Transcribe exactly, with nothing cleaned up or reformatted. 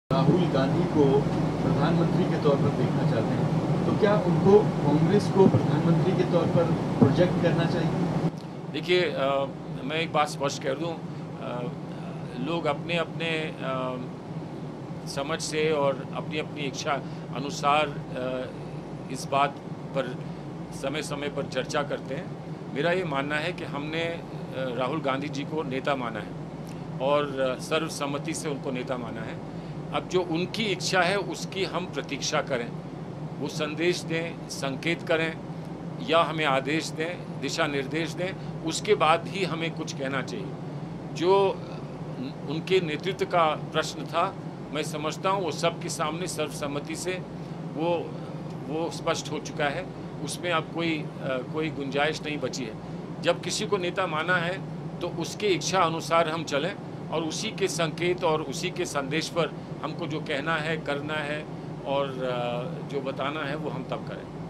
राहुल गांधी को प्रधानमंत्री के तौर पर देखना चाहते हैं, तो क्या उनको कांग्रेस को प्रधानमंत्री के तौर पर प्रोजेक्ट करना चाहिए? देखिए, मैं एक बात स्पष्ट कर दूं, अ, लोग अपने अपने अ, समझ से और अपनी अपनी इच्छा अनुसार अ, इस बात पर समय समय पर चर्चा करते हैं। मेरा ये मानना है कि हमने अ, राहुल गांधी जी को नेता माना है और अ, सर्वसम्मति से उनको नेता माना है। अब जो उनकी इच्छा है उसकी हम प्रतीक्षा करें, वो संदेश दें, संकेत करें या हमें आदेश दें, दिशा निर्देश दें, उसके बाद ही हमें कुछ कहना चाहिए। जो उनके नेतृत्व का प्रश्न था, मैं समझता हूँ वो सबके सामने सर्वसम्मति से वो वो स्पष्ट हो चुका है। उसमें अब कोई आ, कोई गुंजाइश नहीं बची है। जब किसी को नेता माना है तो उसके इच्छा अनुसार हम चलें और उसी के संकेत और उसी के संदेश पर हमको जो कहना है, करना है और जो बताना है वो हम तब करें।